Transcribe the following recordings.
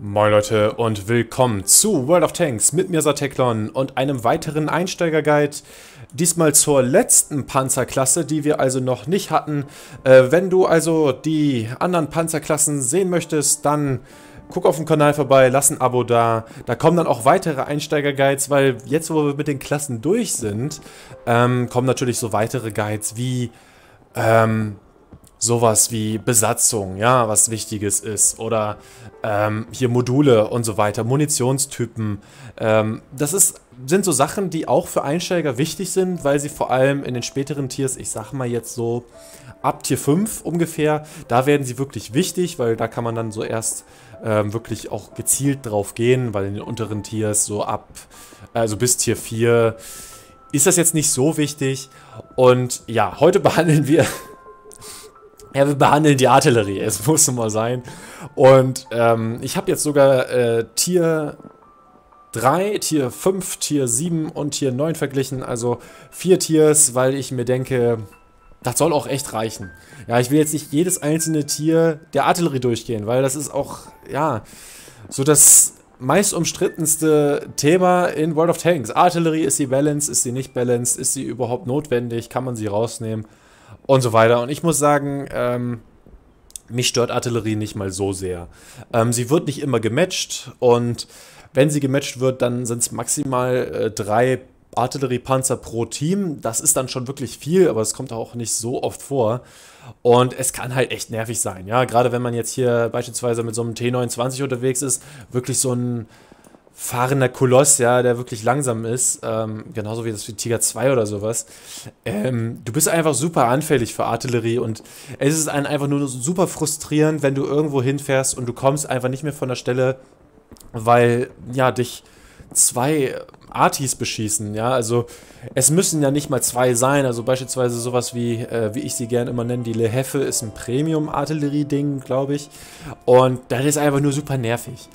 Moin Leute und willkommen zu World of Tanks mit mir Sateklon und einem weiteren Einsteiger-Guide. Diesmal zur letzten Panzerklasse, die wir also noch nicht hatten. Wenn du also die anderen Panzerklassen sehen möchtest, dann guck auf dem Kanal vorbei, lass ein Abo da. Da kommen dann auch weitere Einsteiger-Guides, weil jetzt, wo wir mit den Klassen durch sind, kommen natürlich so weitere Guides wie sowas wie Besatzung, ja, was Wichtiges ist, oder hier Module und so weiter, Munitionstypen. Sind so Sachen, die auch für Einsteiger wichtig sind, weil sie vor allem in den späteren Tiers, ich sag mal jetzt so ab Tier 5 ungefähr, da werden sie wirklich wichtig, weil da kann man dann so erst wirklich auch gezielt drauf gehen, weil in den unteren Tiers so also bis Tier 4 ist das jetzt nicht so wichtig. Und ja, heute behandeln wir ja, wir behandeln die Artillerie, es muss mal sein. Und ich habe jetzt sogar Tier 3, Tier 5, Tier 7 und Tier 9 verglichen. Also 4 Tiers, weil ich mir denke, das soll auch echt reichen. Ja, ich will jetzt nicht jedes einzelne Tier der Artillerie durchgehen, weil das ist auch, ja, so das meist umstrittenste Thema in World of Tanks. Artillerie, ist sie balanced, ist sie nicht balanced, ist sie überhaupt notwendig, kann man sie rausnehmen? Und so weiter. Und ich muss sagen, mich stört Artillerie nicht mal so sehr. Sie wird nicht immer gematcht und wenn sie gematcht wird, dann sind es maximal 3 Artilleriepanzer pro Team. Das ist dann schon wirklich viel, aber es kommt auch nicht so oft vor. Und es kann halt echt nervig sein. Ja, gerade wenn man jetzt hier beispielsweise mit so einem T29 unterwegs ist, wirklich so ein fahrender Koloss, ja, der wirklich langsam ist, genauso wie das wie Tiger 2 oder sowas. Du bist einfach super anfällig für Artillerie und es ist einfach nur super frustrierend, wenn du irgendwo hinfährst und du kommst einfach nicht mehr von der Stelle, weil, ja, dich 2 Artis beschießen, ja, also es müssen ja nicht mal 2 sein, also beispielsweise sowas wie ich sie gerne immer nenne, die Le Heffe ist ein Premium-Artillerie-Ding, glaube ich, und das ist einfach nur super nervig.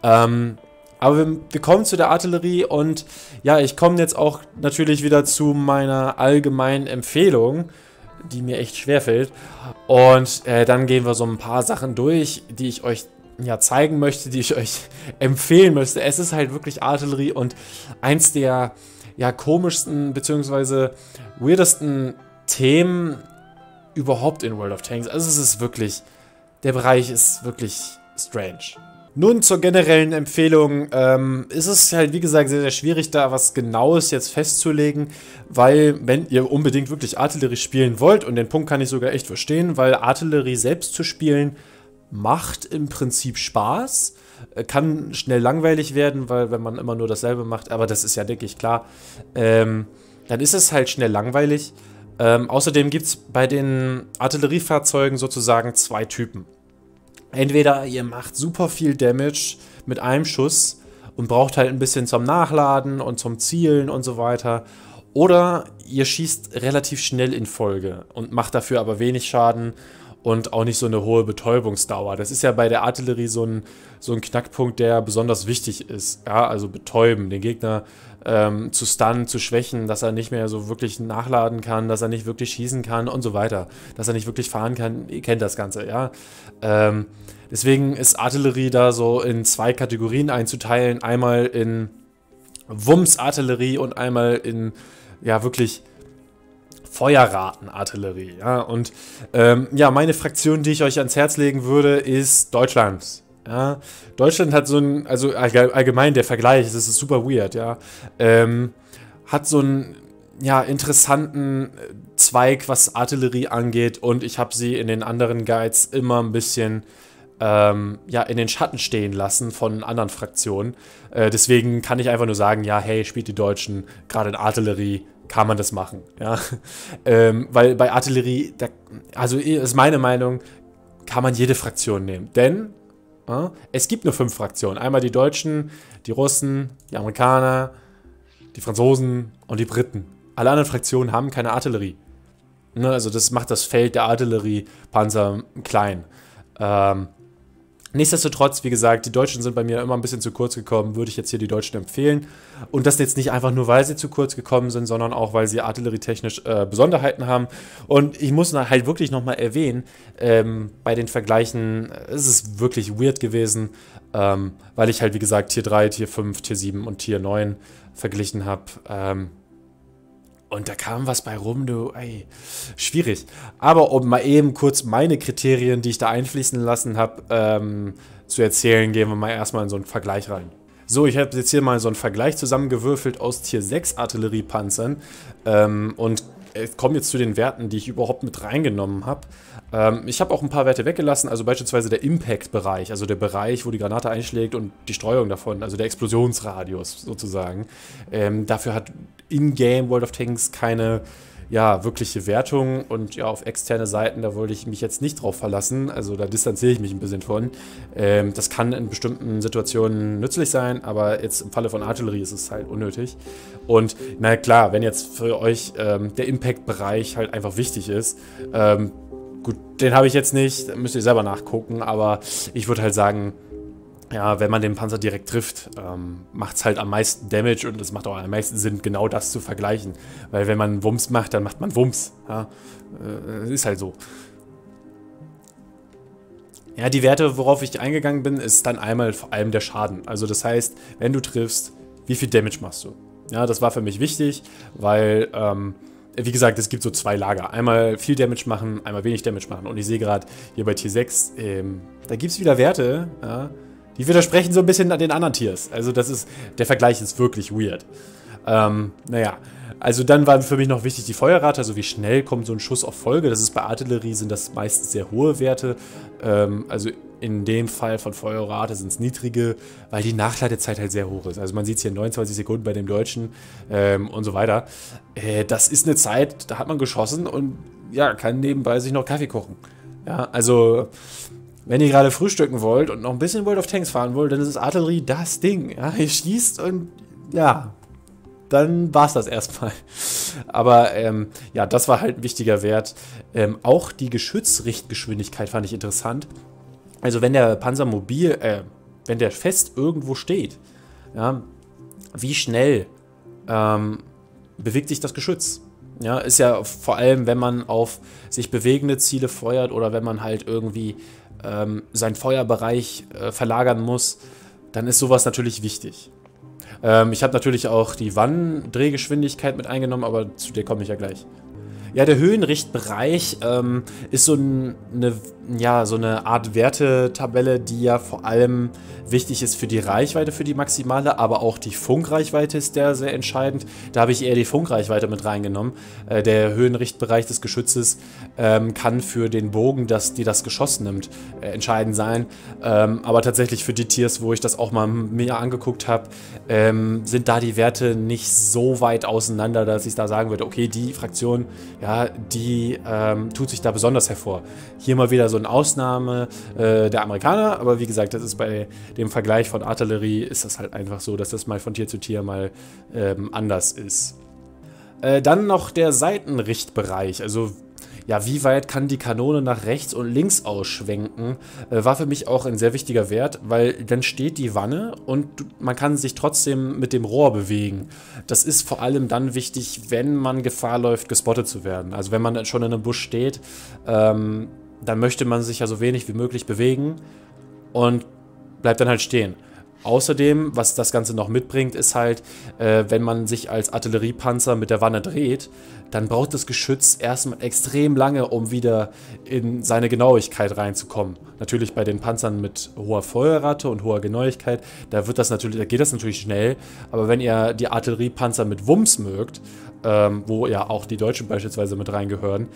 Aber wir kommen zu der Artillerie und ja, ich komme jetzt auch natürlich wieder zu meiner allgemeinen Empfehlung, die mir echt schwerfällt. Und dann gehen wir so ein paar Sachen durch, die ich euch ja zeigen möchte, die ich euch empfehlen möchte. Es ist halt wirklich Artillerie und eins der ja komischsten bzw. weirdesten Themen überhaupt in World of Tanks. Also es ist wirklich, der Bereich ist wirklich strange. Nun zur generellen Empfehlung, ist es halt wie gesagt sehr, sehr schwierig, da was Genaues jetzt festzulegen, weil wenn ihr unbedingt wirklich Artillerie spielen wollt, und den Punkt kann ich sogar echt verstehen, weil Artillerie selbst zu spielen macht im Prinzip Spaß, kann schnell langweilig werden, weil wenn man immer nur dasselbe macht, aber das ist ja, denke ich, klar, dann ist es halt schnell langweilig. Außerdem gibt es bei den Artilleriefahrzeugen sozusagen 2 Typen. Entweder ihr macht super viel Damage mit einem Schuss und braucht halt ein bisschen zum Nachladen und zum Zielen und so weiter. Oder ihr schießt relativ schnell in Folge und macht dafür aber wenig Schaden und auch nicht so eine hohe Betäubungsdauer. Das ist ja bei der Artillerie so ein Knackpunkt, der besonders wichtig ist. Ja, also betäuben, den Gegner zu stunnen, zu schwächen, dass er nicht mehr so wirklich nachladen kann, dass er nicht wirklich schießen kann und so weiter. Dass er nicht wirklich fahren kann, ihr kennt das Ganze, ja. Deswegen ist Artillerie da so in 2 Kategorien einzuteilen. Einmal in Wumms-Artillerie und einmal in, ja, wirklich Feuerraten-Artillerie, ja. Und ja, meine Fraktion, die ich euch ans Herz legen würde, ist Deutschland. Ja, Deutschland hat so ein, also allgemein der Vergleich, das ist super weird, ja, hat so einen, ja, interessanten Zweig, was Artillerie angeht, und ich habe sie in den anderen Guides immer ein bisschen, ja, in den Schatten stehen lassen von anderen Fraktionen. Deswegen kann ich einfach nur sagen, ja, hey, spielt die Deutschen, gerade in Artillerie kann man das machen, ja, weil bei Artillerie, also ist meine Meinung, kann man jede Fraktion nehmen, denn es gibt nur 5 Fraktionen. Einmal die Deutschen, die Russen, die Amerikaner, die Franzosen und die Briten. Alle anderen Fraktionen haben keine Artillerie. Ne, also das macht das Feld der Artilleriepanzer klein. Nichtsdestotrotz, wie gesagt, die Deutschen sind bei mir immer ein bisschen zu kurz gekommen, würde ich jetzt hier die Deutschen empfehlen. Und das jetzt nicht einfach nur, weil sie zu kurz gekommen sind, sondern auch, weil sie artillerietechnisch Besonderheiten haben. Und ich muss halt wirklich nochmal erwähnen, bei den Vergleichen ist es wirklich weird gewesen, weil ich halt, wie gesagt, Tier 3, Tier 5, Tier 7 und Tier 9 verglichen habe. Und da kam was bei rum, du, ey, schwierig. Aber um mal eben kurz meine Kriterien, die ich da einfließen lassen habe, zu erzählen, gehen wir mal erstmal in so einen Vergleich rein. So, ich habe jetzt hier mal so einen Vergleich zusammengewürfelt aus Tier 6 Artilleriepanzern und komme jetzt zu den Werten, die ich überhaupt mit reingenommen habe. Ich habe auch ein paar Werte weggelassen, also beispielsweise der Impact-Bereich, also der Bereich, wo die Granate einschlägt und die Streuung davon, also der Explosionsradius sozusagen. Dafür hat in-game World of Tanks keine wirkliche Wertung und ja, auf externe Seiten, da wollte ich mich jetzt nicht drauf verlassen, also da distanziere ich mich ein bisschen von. Das kann in bestimmten Situationen nützlich sein, aber jetzt im Falle von Artillerie ist es halt unnötig. Und na klar, wenn jetzt für euch der Impact-Bereich halt einfach wichtig ist, gut, den habe ich jetzt nicht, müsst ihr selber nachgucken, aber ich würde halt sagen, ja, wenn man den Panzer direkt trifft, macht es halt am meisten Damage und es macht auch am meisten Sinn, genau das zu vergleichen. Weil wenn man Wumms macht, dann macht man Wumms. Ja? Ist halt so. Ja, die Werte, worauf ich eingegangen bin, ist dann einmal vor allem der Schaden. Also das heißt, wenn du triffst, wie viel Damage machst du? Ja, das war für mich wichtig, weil, wie gesagt, es gibt so zwei Lager. Einmal viel Damage machen, einmal wenig Damage machen. Und ich sehe gerade hier bei Tier 6, da gibt es wieder Werte, ja, die widersprechen so ein bisschen an den anderen Tiers. Also der Vergleich ist wirklich weird. Naja, also dann war für mich noch wichtig die Feuerrate, also wie schnell kommt so ein Schuss auf Folge. Das ist bei Artillerie, sind das meistens sehr hohe Werte. Also in dem Fall von Feuerrate sind es niedrige, weil die Nachladezeit halt sehr hoch ist. Also man sieht es hier 29 Sekunden bei dem Deutschen und so weiter. Das ist eine Zeit, da hat man geschossen und ja, kann nebenbei sich noch Kaffee kochen. Ja, also wenn ihr gerade frühstücken wollt und noch ein bisschen World of Tanks fahren wollt, dann ist Artillerie das Ding. Ja, ihr schießt und ja, dann war es das erstmal. Aber ja, das war halt ein wichtiger Wert. Auch die Geschützrichtgeschwindigkeit fand ich interessant. Also wenn der Panzer wenn der fest irgendwo steht, ja, wie schnell bewegt sich das Geschütz? Ja, ist ja vor allem, wenn man auf sich bewegende Ziele feuert oder wenn man halt irgendwie seinen Feuerbereich verlagern muss, dann ist sowas natürlich wichtig. Ich habe natürlich auch die Wanddrehgeschwindigkeit mit eingenommen, aber zu der komme ich ja gleich. Ja, der Höhenrichtbereich ist so eine Art Wertetabelle, die ja vor allem wichtig ist für die Reichweite, für die maximale, aber auch die Funkreichweite ist der sehr entscheidend. Da habe ich eher die Funkreichweite mit reingenommen. Der Höhenrichtbereich des Geschützes kann für den Bogen, die das Geschoss nimmt, entscheidend sein. Aber tatsächlich für die Tiers, wo ich das auch mal mir angeguckt habe, sind da die Werte nicht so weit auseinander, dass ich da sagen würde, okay, die Fraktion, ja, die tut sich da besonders hervor. Hier mal wieder so eine Ausnahme der Amerikaner, aber wie gesagt, das ist bei dem Vergleich von Artillerie, ist das halt einfach so, dass das mal von Tier zu Tier mal anders ist. Dann noch der Seitenrichtbereich, also ja, wie weit kann die Kanone nach rechts und links ausschwenken, war für mich auch ein sehr wichtiger Wert, weil dann steht die Wanne und man kann sich trotzdem mit dem Rohr bewegen. Das ist vor allem dann wichtig, wenn man Gefahr läuft, gespottet zu werden. Also wenn man schon in einem Busch steht, dann möchte man sich ja so wenig wie möglich bewegen und bleibt dann halt stehen. Außerdem, was das Ganze noch mitbringt, ist halt, wenn man sich als Artilleriepanzer mit der Wanne dreht, dann braucht das Geschütz erstmal extrem lange, um wieder in seine Genauigkeit reinzukommen. Natürlich bei den Panzern mit hoher Feuerrate und hoher Genauigkeit, da geht das natürlich schnell, aber wenn ihr die Artilleriepanzer mit Wumms mögt, wo ja auch die Deutschen beispielsweise mit reingehören,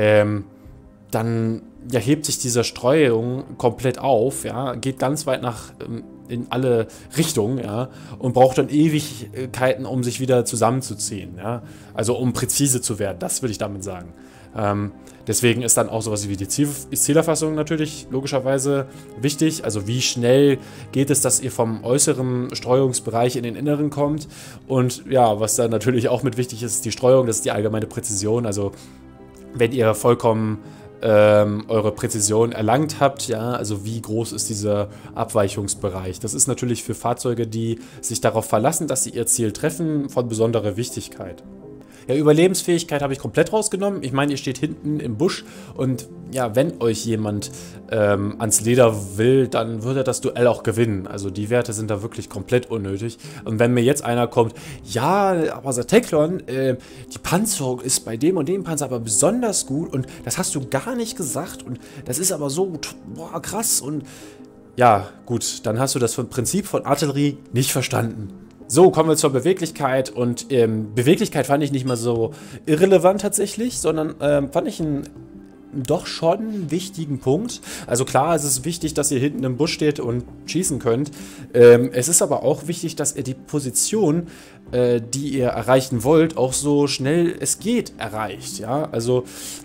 dann ja, hebt sich diese Streuung komplett auf, ja, geht ganz weit in alle Richtungen, ja, und braucht dann Ewigkeiten, um sich wieder zusammenzuziehen, ja, also um präzise zu werden, das will ich damit sagen. Deswegen ist dann auch sowas wie die Zielerfassung natürlich logischerweise wichtig, also wie schnell geht es, dass ihr vom äußeren Streuungsbereich in den inneren kommt und ja, was dann natürlich auch mit wichtig ist, die Streuung, das ist die allgemeine Präzision, also wenn ihr vollkommen eure Präzision erlangt habt, ja, also wie groß ist dieser Abweichungsbereich. Das ist natürlich für Fahrzeuge, die sich darauf verlassen, dass sie ihr Ziel treffen, von besonderer Wichtigkeit. Ja, Überlebensfähigkeit habe ich komplett rausgenommen. Ich meine, ihr steht hinten im Busch und ja, wenn euch jemand ans Leder will, dann wird er das Duell auch gewinnen. Also die Werte sind da wirklich komplett unnötig. Und wenn mir jetzt einer kommt, ja, aber Sateklon, die Panzerung ist bei dem und dem Panzer aber besonders gut und das hast du gar nicht gesagt und das ist aber so, boah, krass und ja, gut, dann hast du das Prinzip von Artillerie nicht verstanden. So, kommen wir zur Beweglichkeit und Beweglichkeit fand ich nicht mal so irrelevant tatsächlich, sondern fand ich einen doch schon wichtigen Punkt. Also klar, es ist wichtig, dass ihr hinten im Busch steht und schießen könnt. Es ist aber auch wichtig, dass ihr die Position, die ihr erreichen wollt, auch so schnell es geht erreicht. Ja, also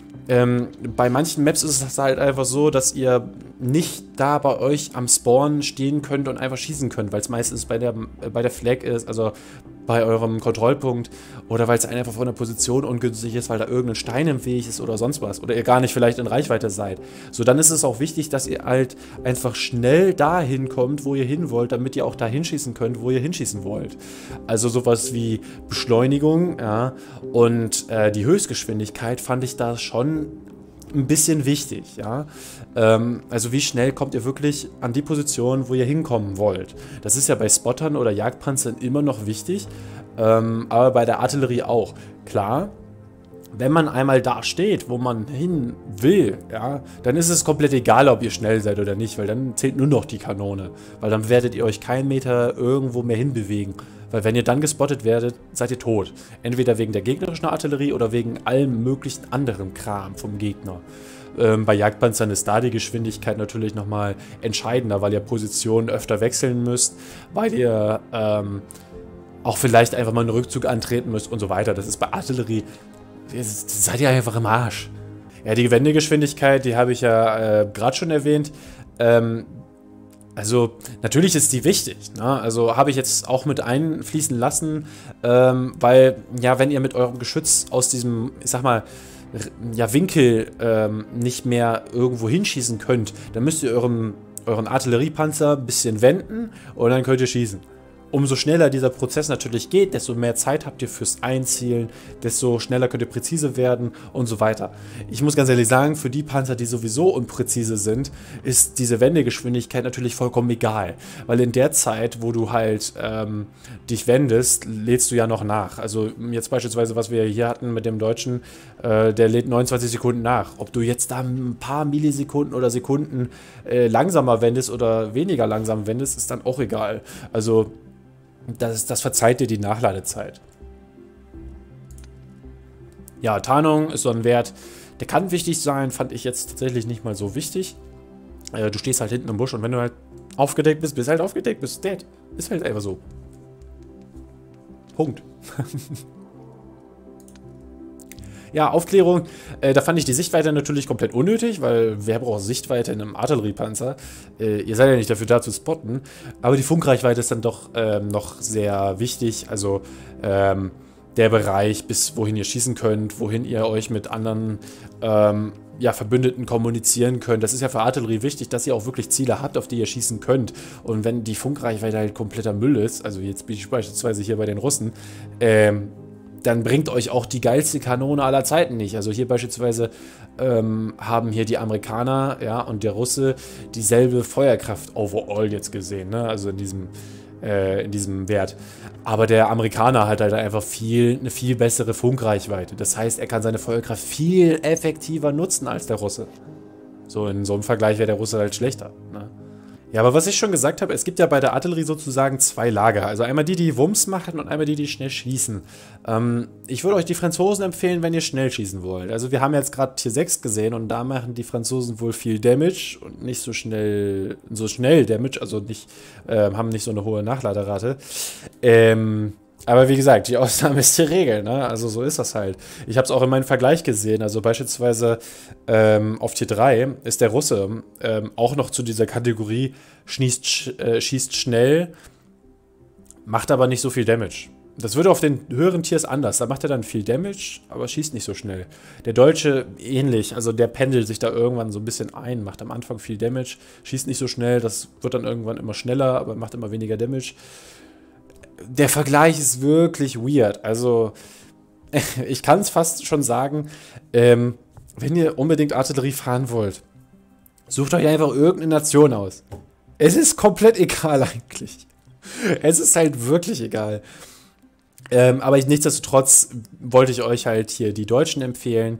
bei manchen Maps ist es halt einfach so, dass ihr nicht da bei euch am Spawn stehen könnt und einfach schießen könnt, weil es meistens bei der Flag ist, also bei eurem Kontrollpunkt oder weil es einfach von der Position ungünstig ist, weil da irgendein Stein im Weg ist oder sonst was oder ihr gar nicht vielleicht in Reichweite seid. So, dann ist es auch wichtig, dass ihr halt einfach schnell dahin kommt, wo ihr hin wollt, damit ihr auch da hinschießen könnt, wo ihr hinschießen wollt. Also sowas wie Beschleunigung, ja, und die Höchstgeschwindigkeit fand ich da schon ein bisschen wichtig, ja. Also wie schnell kommt ihr wirklich an die Position, wo ihr hinkommen wollt. Das ist ja bei Spottern oder Jagdpanzern immer noch wichtig, aber bei der Artillerie auch. Klar, wenn man einmal da steht, wo man hin will, ja, dann ist es komplett egal, ob ihr schnell seid oder nicht, weil dann zählt nur noch die Kanone, weil dann werdet ihr euch keinen Meter irgendwo mehr hinbewegen. Weil wenn ihr dann gespottet werdet, seid ihr tot. Entweder wegen der gegnerischen Artillerie oder wegen allem möglichen anderen Kram vom Gegner. Bei Jagdpanzern ist da die Geschwindigkeit natürlich nochmal entscheidender, weil ihr Positionen öfter wechseln müsst, weil ihr auch vielleicht einfach mal einen Rückzug antreten müsst und so weiter. Das ist bei Artillerie, seid ihr einfach im Arsch. Ja, die Wendegeschwindigkeit, die habe ich ja gerade schon erwähnt. Also, natürlich ist die wichtig, ne? Also habe ich jetzt auch mit einfließen lassen, weil, ja, wenn ihr mit eurem Geschütz aus diesem, ich sag mal, ja, Winkel nicht mehr irgendwo hinschießen könnt, dann müsst ihr euren Artilleriepanzer ein bisschen wenden und dann könnt ihr schießen. Umso schneller dieser Prozess natürlich geht, desto mehr Zeit habt ihr fürs Einzielen, desto schneller könnt ihr präzise werden und so weiter. Ich muss ganz ehrlich sagen, für die Panzer, die sowieso unpräzise sind, ist diese Wendegeschwindigkeit natürlich vollkommen egal. Weil in der Zeit, wo du halt dich wendest, lädst du ja noch nach. Also jetzt beispielsweise, was wir hier hatten mit dem Deutschen, der lädt 29 Sekunden nach. Ob du jetzt da ein paar Millisekunden oder Sekunden langsamer wendest oder weniger langsam wendest, ist dann auch egal. Also das verzeiht dir die Nachladezeit. Ja, Tarnung ist so ein Wert, der kann wichtig sein, fand ich jetzt tatsächlich nicht mal so wichtig. Du stehst halt hinten im Busch und wenn du halt aufgedeckt bist, bist halt aufgedeckt, bist dead. Ist halt einfach so. Punkt. Ja, Aufklärung, da fand ich die Sichtweite natürlich komplett unnötig, weil wer braucht Sichtweite in einem Artilleriepanzer? Ihr seid ja nicht dafür da zu spotten, aber die Funkreichweite ist dann doch noch sehr wichtig, also der Bereich, bis wohin ihr schießen könnt, wohin ihr euch mit anderen ja, Verbündeten kommunizieren könnt. Das ist ja für Artillerie wichtig, dass ihr auch wirklich Ziele habt, auf die ihr schießen könnt. Und wenn die Funkreichweite halt kompletter Müll ist, also jetzt bin ich beispielsweise hier bei den Russen, dann bringt euch auch die geilste Kanone aller Zeiten nicht. Also hier beispielsweise haben hier die Amerikaner, ja, und der Russe dieselbe Feuerkraft overall jetzt gesehen, ne? Also in diesem Wert. Aber der Amerikaner hat halt einfach eine viel bessere Funkreichweite. Das heißt, er kann seine Feuerkraft viel effektiver nutzen als der Russe. So, in so einem Vergleich wäre der Russe halt schlechter, ne? Ja, aber was ich schon gesagt habe, es gibt ja bei der Artillerie sozusagen zwei Lager. Also einmal die Wumms machen und einmal die schnell schießen. Ich würde euch die Franzosen empfehlen, wenn ihr schnell schießen wollt. Also wir haben jetzt gerade Tier 6 gesehen und da machen die Franzosen wohl viel Damage und nicht so schnell Damage, also nicht, haben nicht so eine hohe Nachladerate. Aber wie gesagt, die Ausnahme ist die Regel, ne? Also so ist das halt. Ich habe es auch in meinem Vergleich gesehen. Also beispielsweise auf Tier 3 ist der Russe auch noch zu dieser Kategorie schießt schnell, macht aber nicht so viel Damage. Das würde auf den höheren Tiers anders. Da macht er dann viel Damage, aber schießt nicht so schnell. Der Deutsche ähnlich, also der pendelt sich da irgendwann so ein bisschen ein, macht am Anfang viel Damage, schießt nicht so schnell, das wird dann irgendwann immer schneller, aber macht immer weniger Damage. Der Vergleich ist wirklich weird. Also, ich kann es fast schon sagen, wenn ihr unbedingt Artillerie fahren wollt, sucht euch einfach irgendeine Nation aus. Es ist komplett egal eigentlich. Es ist halt wirklich egal. Aber nichtsdestotrotz wollte ich euch halt hier die Deutschen empfehlen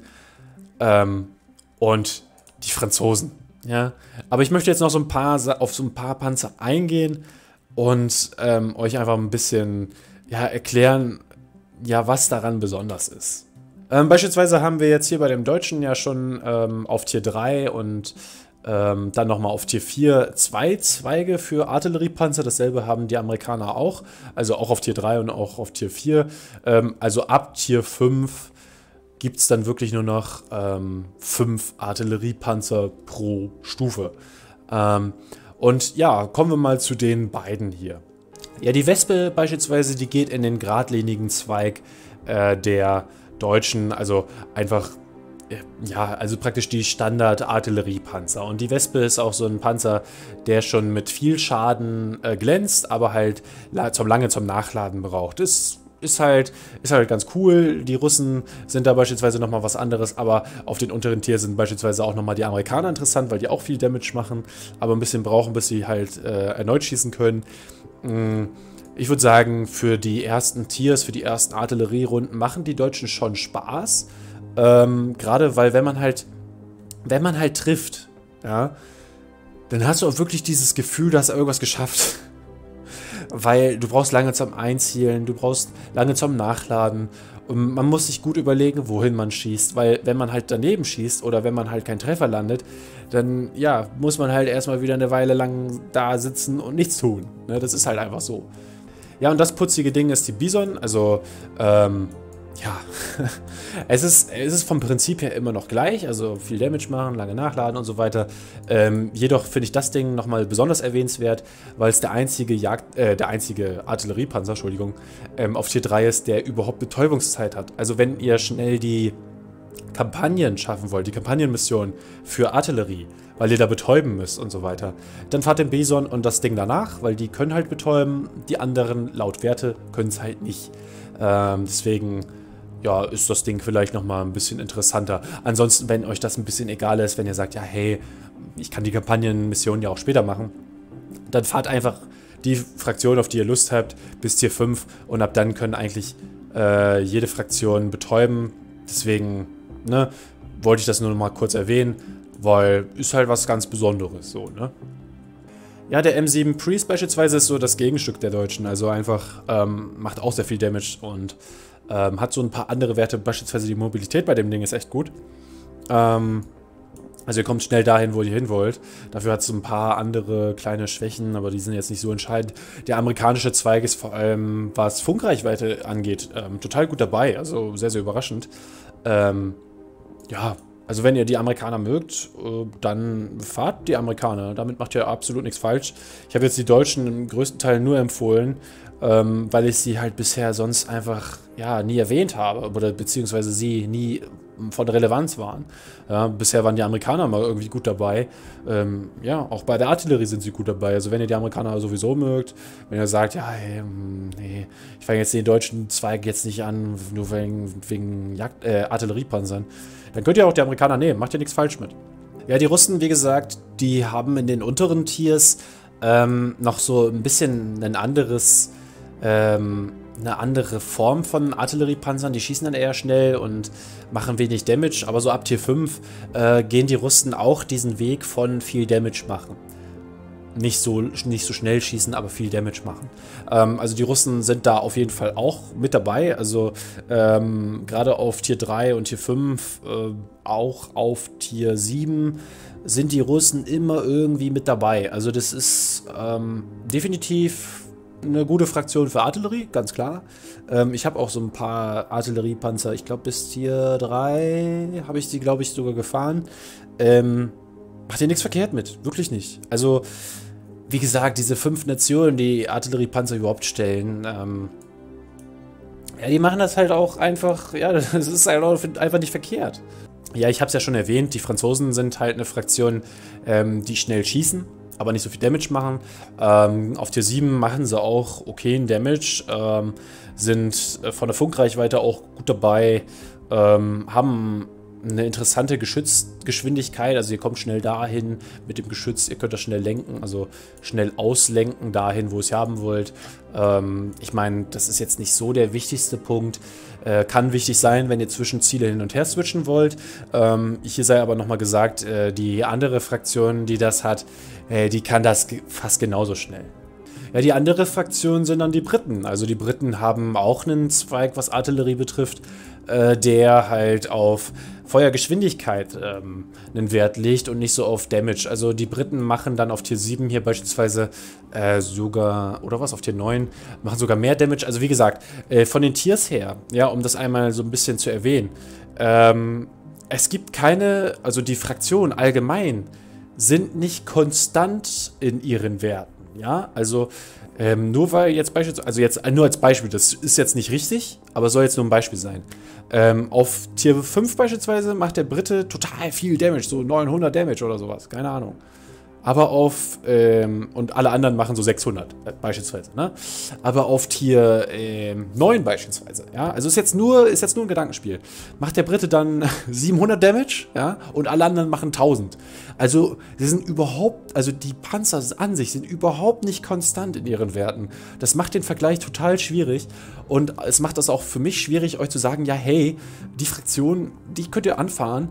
und die Franzosen. Ja? Aber ich möchte jetzt noch auf so ein paar Panzer eingehen und euch einfach ein bisschen erklären, was daran besonders ist. Beispielsweise haben wir jetzt hier bei dem Deutschen ja schon auf Tier 3 und dann nochmal auf Tier 4 2 Zweige für Artilleriepanzer. Dasselbe haben die Amerikaner auch. Also auch auf Tier 3 und auch auf Tier 4. Also ab Tier 5 gibt es dann wirklich nur noch 5 Artilleriepanzer pro Stufe. Und ja, kommen wir mal zu den beiden hier. Ja, die Wespe beispielsweise, die geht in den geradlinigen Zweig der Deutschen, also einfach, also praktisch die Standard-Artilleriepanzer. Und die Wespe ist auch so ein Panzer, der schon mit viel Schaden glänzt, aber halt lange zum Nachladen braucht. Ist halt ganz cool. Die Russen sind da beispielsweise nochmal was anderes, aber auf den unteren Tier sind beispielsweise auch nochmal die Amerikaner interessant, weil die auch viel Damage machen, aber ein bisschen brauchen, bis sie halt erneut schießen können. Ich würde sagen, für die ersten Tiers, für die ersten Artillerierunden machen die Deutschen schon Spaß. Gerade weil wenn man halt trifft, ja, dann hast du auch wirklich dieses Gefühl, du hast irgendwas geschafft. Weil du brauchst lange zum Einzielen, du brauchst lange zum Nachladen. Und man muss sich gut überlegen, wohin man schießt. Weil wenn man halt daneben schießt oder wenn man halt keinen Treffer landet, dann muss man halt erstmal wieder eine Weile lang da sitzen und nichts tun. Ne, das ist halt einfach so. Ja, und das putzige Ding ist die Bison. Also, es ist vom Prinzip her immer noch gleich, also viel Damage machen, lange nachladen und so weiter. Jedoch finde ich das Ding nochmal besonders erwähnenswert, weil es der einzige Artilleriepanzer, auf Tier 3 ist, der überhaupt Betäubungszeit hat. Also wenn ihr schnell die Kampagnen schaffen wollt, die Kampagnenmission für Artillerie, weil ihr da betäuben müsst und so weiter, dann fahrt den Bison und das Ding danach, weil die können halt betäuben, die anderen laut Werte können es halt nicht. Deswegen ist das Ding vielleicht nochmal ein bisschen interessanter. Ansonsten, wenn euch das ein bisschen egal ist, wenn ihr sagt, ja, hey, ich kann die Kampagnenmission ja auch später machen, dann fahrt einfach die Fraktion, auf die ihr Lust habt, bis Tier 5 und ab dann können eigentlich jede Fraktion betäuben. Deswegen, wollte ich das nur noch mal kurz erwähnen, weil ist halt was ganz Besonderes, so, ne? Ja, der M7 Priest beispielsweise ist so das Gegenstück der Deutschen, also einfach macht auch sehr viel Damage und hat so ein paar andere Werte, beispielsweise die Mobilität bei dem Ding ist echt gut. Also ihr kommt schnell dahin, wo ihr hin wollt. Dafür hat es so ein paar andere kleine Schwächen, aber die sind jetzt nicht so entscheidend. Der amerikanische Zweig ist vor allem, was Funkreichweite angeht, total gut dabei, also sehr, sehr überraschend. Also wenn ihr die Amerikaner mögt, dann fahrt die Amerikaner. Damit macht ihr absolut nichts falsch. Ich habe jetzt die Deutschen im größten Teil nur empfohlen, weil ich sie halt bisher sonst einfach nie erwähnt habe oder beziehungsweise sie nie von Relevanz waren. Ja, bisher waren die Amerikaner mal irgendwie gut dabei. Auch bei der Artillerie sind sie gut dabei. Also wenn ihr die Amerikaner sowieso mögt, wenn ihr sagt, nee, ich fange jetzt den deutschen Zweig jetzt nicht an, nur wegen Artilleriepanzern, dann könnt ihr auch die Amerikaner nehmen. Macht ihr nichts falsch mit. Ja, die Russen, wie gesagt, die haben in den unteren Tiers noch so ein bisschen eine andere Form von Artilleriepanzern. Die schießen dann eher schnell und machen wenig Damage. Aber so ab Tier 5 gehen die Russen auch diesen Weg von viel Damage machen. Nicht so schnell schießen, aber viel Damage machen. Also die Russen sind da auf jeden Fall auch mit dabei. Also gerade auf Tier 3 und Tier 5, auch auf Tier 7 sind die Russen immer irgendwie mit dabei. Also das ist definitiv eine gute Fraktion für Artillerie, ganz klar. Ich habe auch so ein paar Artilleriepanzer, ich glaube bis Tier 3 habe ich sie, glaube ich, sogar gefahren. Macht ihr nichts verkehrt mit, wirklich nicht. Also, wie gesagt, diese 5 Nationen, die Artilleriepanzer überhaupt stellen, Ja, die machen das halt auch einfach, ja, das ist halt auch einfach nicht verkehrt. Ja, ich habe es ja schon erwähnt, die Franzosen sind halt eine Fraktion, die schnell schießen, aber nicht so viel Damage machen. Auf Tier 7 machen sie auch okayen Damage, sind von der Funkreichweite auch gut dabei, haben eine interessante Geschützgeschwindigkeit, also ihr kommt schnell dahin mit dem Geschütz, ihr könnt das schnell lenken, also schnell auslenken dahin, wo ihr es haben wollt. Ich meine, das ist jetzt nicht so der wichtigste Punkt, kann wichtig sein, wenn ihr zwischen Ziele hin und her switchen wollt. Hier sei aber nochmal gesagt, die andere Fraktion, die das hat, die kann das fast genauso schnell. Ja, die andere Fraktion sind dann die Briten. Also die Briten haben auch einen Zweig, was Artillerie betrifft, der halt auf Feuergeschwindigkeit einen Wert legt und nicht so auf Damage. Also die Briten machen dann auf Tier 7 hier beispielsweise sogar, oder was, auf Tier 9, machen sogar mehr Damage. Also wie gesagt, von den Tiers her, ja, um das einmal so ein bisschen zu erwähnen, es gibt keine, also die Fraktionen allgemein sind nicht konstant in ihren Werten. Ja, also nur weil jetzt beispielsweise, also jetzt nur als Beispiel, das ist jetzt nicht richtig, aber soll jetzt nur ein Beispiel sein. Auf Tier 5 beispielsweise macht der Brite total viel Damage, so 900 Damage oder sowas, keine Ahnung. Aber auf, und alle anderen machen so 600 beispielsweise, ne? Aber auf Tier 9 beispielsweise, ja, also ist jetzt nur ein Gedankenspiel. Macht der Brite dann 700 Damage, ja, und alle anderen machen 1000. Also, sie sind überhaupt, also die Panzer an sich sind überhaupt nicht konstant in ihren Werten. Das macht den Vergleich total schwierig und es macht das auch für mich schwierig, euch zu sagen, ja, hey, die Fraktion, die könnt ihr anfahren.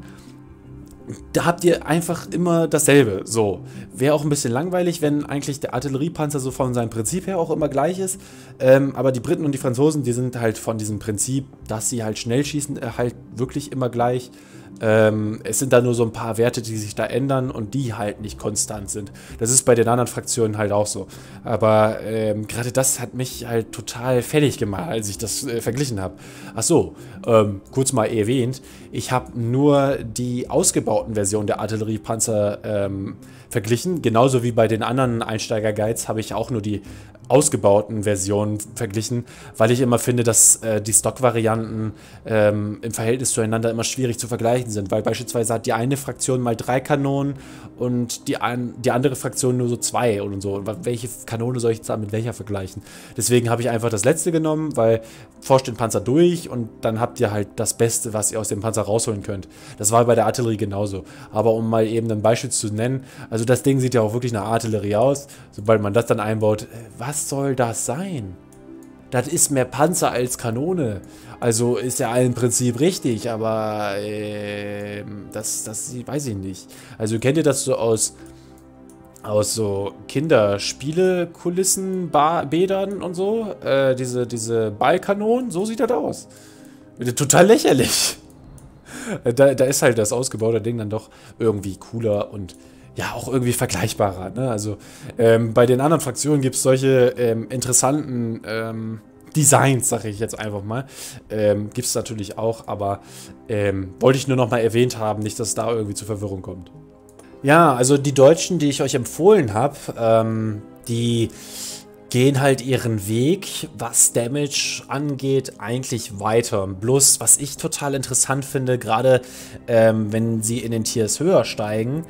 Da habt ihr einfach immer dasselbe. So. Wäre auch ein bisschen langweilig, wenn eigentlich der Artilleriepanzer so von seinem Prinzip her auch immer gleich ist. Aber die Briten und die Franzosen, die sind halt von diesem Prinzip, dass sie halt schnell schießen, halt wirklich immer gleich. Es sind da nur so ein paar Werte, die sich da ändern und die halt nicht konstant sind. Das ist bei den anderen Fraktionen halt auch so. Aber gerade das hat mich halt total fertig gemacht, als ich das verglichen habe. Achso, kurz mal erwähnt, ich habe nur die ausgebauten Versionen der Artilleriepanzer verglichen. Genauso wie bei den anderen Einsteiger-Guides habe ich auch nur die ausgebauten Versionen verglichen, weil ich immer finde, dass die Stock-Varianten im Verhältnis zueinander immer schwierig zu vergleichen sind, weil beispielsweise hat die eine Fraktion mal 3 Kanonen und die andere Fraktion nur so 2 und so. Und welche Kanone soll ich jetzt da mit welcher vergleichen? Deswegen habe ich einfach das letzte genommen, weil forscht den Panzer durch und dann habt ihr halt das Beste, was ihr aus dem Panzer rausholen könnt. Das war bei der Artillerie genauso. Aber um mal eben ein Beispiel zu nennen, also das Ding sieht ja auch wirklich nach Artillerie aus. Sobald man das dann einbaut, was soll das sein? Das ist mehr Panzer als Kanone. Also ist ja im Prinzip richtig, aber das weiß ich nicht. Also kennt ihr das so aus so Kinderspiele-Kulissen, Bädern und so? Diese Ballkanonen, so sieht das aus. Total lächerlich. Da ist halt das ausgebaute Ding dann doch irgendwie cooler und ja, auch irgendwie vergleichbarer. Ne? Also bei den anderen Fraktionen gibt es solche interessanten Designs, sage ich jetzt einfach mal. Gibt es natürlich auch, aber wollte ich nur noch mal erwähnt haben, nicht, dass es da irgendwie zu Verwirrung kommt. Ja, also die Deutschen, die ich euch empfohlen habe, die gehen halt ihren Weg, was Damage angeht, eigentlich weiter. Bloß, was ich total interessant finde, gerade wenn sie in den Tiers höher steigen,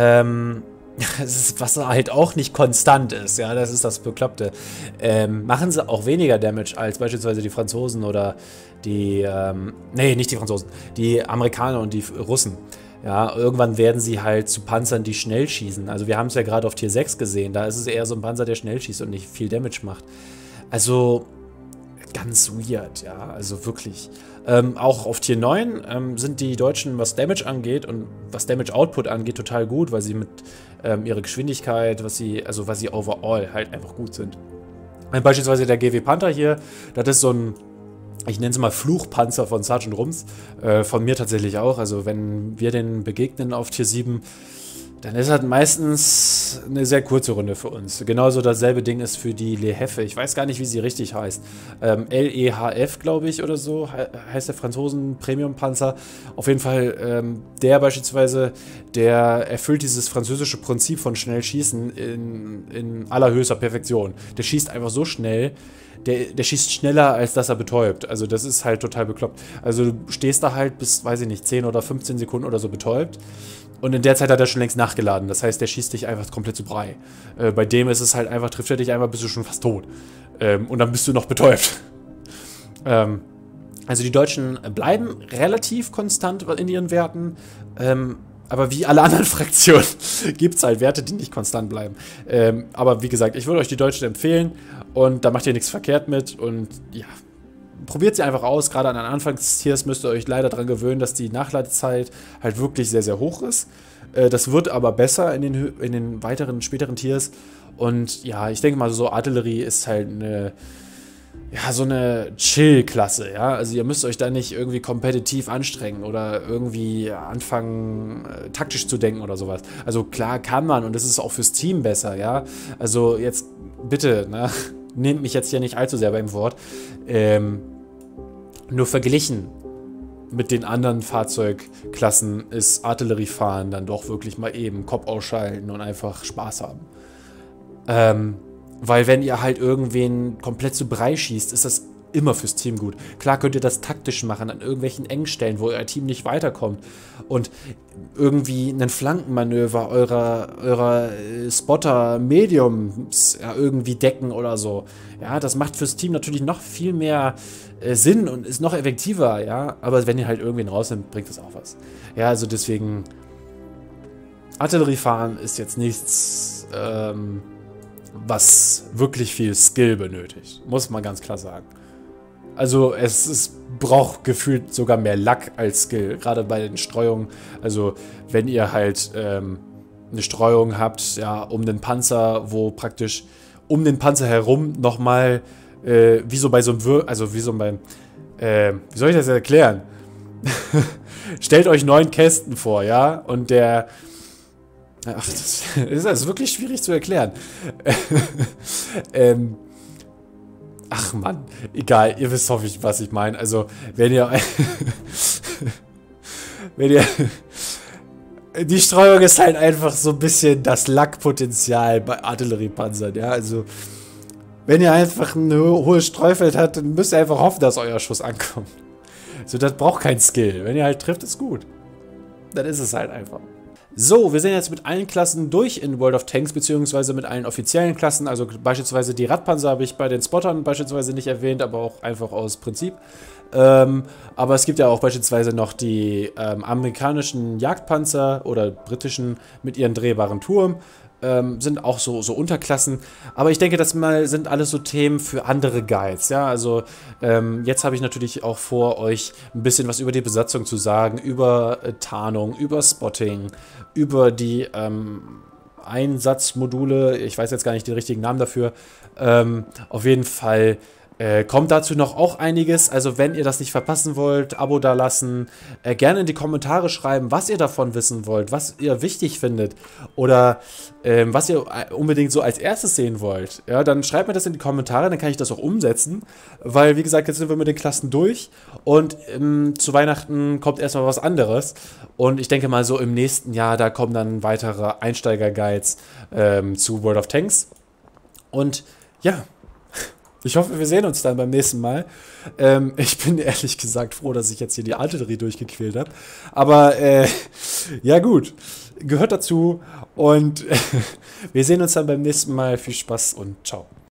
was halt auch nicht konstant ist, ja, das ist das Bekloppte. Machen sie auch weniger Damage als beispielsweise die Franzosen oder die, nee, nicht die Franzosen, die Amerikaner und die Russen. Ja, irgendwann werden sie halt zu Panzern, die schnell schießen. Also wir haben es ja gerade auf Tier 6 gesehen, da ist es eher so ein Panzer, der schnell schießt und nicht viel Damage macht. Also ganz weird, ja, also wirklich. Auch auf Tier 9 sind die Deutschen, was Damage angeht und was Damage Output angeht, total gut, weil sie mit ihrer Geschwindigkeit, weil sie overall halt einfach gut sind. Beispielsweise der GW Panther hier, das ist so ein, ich nenne es mal Fluchpanzer von Sergeant Rums, von mir tatsächlich auch. Also wenn wir den begegnen auf Tier 7, dann ist das meistens eine sehr kurze Runde für uns. Genauso dasselbe Ding ist für die Leheffe. Ich weiß gar nicht, wie sie richtig heißt. LEHF, glaube ich, oder so, heißt der Franzosen-Premium-Panzer. Auf jeden Fall, der beispielsweise, der erfüllt dieses französische Prinzip von schnell schießen in allerhöchster Perfektion. Der schießt einfach so schnell, der schießt schneller, als dass er betäubt. Also das ist halt total bekloppt. Also du stehst da halt bis, weiß ich nicht, 10 oder 15 Sekunden oder so betäubt. Und in der Zeit hat er schon längst nachgeladen. Das heißt, der schießt dich einfach komplett zu Brei. Bei dem ist es halt einfach, trifft er dich einfach, bist du schon fast tot. Und dann bist du noch betäubt. Also die Deutschen bleiben relativ konstant in ihren Werten. Aber wie alle anderen Fraktionen gibt es halt Werte, die nicht konstant bleiben. Aber wie gesagt, ich würde euch die Deutschen empfehlen. Und da macht ihr nichts verkehrt mit. Und ja, probiert sie einfach aus. Gerade an den Anfangstiers müsst ihr euch leider daran gewöhnen, dass die Nachladezeit halt wirklich sehr, sehr hoch ist. Das wird aber besser in den weiteren, späteren Tiers. Und ja, ich denke mal, so Artillerie ist halt so eine Chill-Klasse, ja. Also ihr müsst euch da nicht irgendwie kompetitiv anstrengen oder irgendwie anfangen, taktisch zu denken oder sowas. Also klar kann man und das ist auch fürs Team besser, ja. Also jetzt bitte, ne, nehmt mich jetzt hier nicht allzu sehr beim Wort. Nur verglichen mit den anderen Fahrzeugklassen ist Artilleriefahren dann doch wirklich mal eben Kopf ausschalten und einfach Spaß haben. Weil wenn ihr halt irgendwen komplett zu Brei schießt, ist das immer fürs Team gut. Klar könnt ihr das taktisch machen an irgendwelchen Engstellen, wo euer Team nicht weiterkommt und irgendwie einen Flankenmanöver eurer Spotter-Mediums irgendwie decken oder so. Ja, das macht fürs Team natürlich noch viel mehr Sinn und ist noch effektiver, ja. Aber wenn ihr halt irgendwen rausnimmt, bringt das auch was. Ja, also deswegen Artilleriefahren ist jetzt nichts, was wirklich viel Skill benötigt. Muss man ganz klar sagen. Also es braucht gefühlt sogar mehr Lack als Skill. Gerade bei den Streuungen. Also wenn ihr halt eine Streuung habt, ja, um den Panzer, wo praktisch um den Panzer herum nochmal wie so bei so einem wie soll ich das erklären? Stellt euch 9 Kästen vor, ja? Und der ach, das ist wirklich schwierig zu erklären. Ach Mann, egal, ihr wisst hoffentlich, was ich meine. Also, wenn ihr die Streuung ist halt einfach so ein bisschen das Lackpotenzial bei Artilleriepanzern, ja, also wenn ihr einfach ein hohes Streufeld habt, dann müsst ihr einfach hoffen, dass euer Schuss ankommt. So, das braucht kein Skill. Wenn ihr halt trifft, ist gut. Dann ist es halt einfach. So, wir sind jetzt mit allen Klassen durch in World of Tanks, beziehungsweise mit allen offiziellen Klassen. Also beispielsweise die Radpanzer habe ich bei den Spottern beispielsweise nicht erwähnt, aber auch einfach aus Prinzip. Aber es gibt ja auch beispielsweise noch die amerikanischen Jagdpanzer oder britischen mit ihren drehbaren Turm. Sind auch so Unterklassen. Aber ich denke, das sind alles so Themen für andere Guides. Ja, also jetzt habe ich natürlich auch vor, euch ein bisschen was über die Besatzung zu sagen, über Tarnung, über Spotting, über die Einsatzmodule. Ich weiß jetzt gar nicht den richtigen Namen dafür. Auf jeden Fall kommt dazu noch auch einiges, also wenn ihr das nicht verpassen wollt, Abo da lassen, gerne in die Kommentare schreiben, was ihr davon wissen wollt, was ihr wichtig findet oder was ihr unbedingt so als erstes sehen wollt. Ja, dann schreibt mir das in die Kommentare, dann kann ich das auch umsetzen, weil wie gesagt, jetzt sind wir mit den Klassen durch und zu Weihnachten kommt erstmal was anderes und ich denke mal so im nächsten Jahr, da kommen dann weitere Einsteiger-Guides zu World of Tanks und ja, ich hoffe, wir sehen uns dann beim nächsten Mal. Ich bin ehrlich gesagt froh, dass ich jetzt hier die Artillerie durchgequält habe. Aber ja gut, gehört dazu. Und wir sehen uns dann beim nächsten Mal. Viel Spaß und ciao.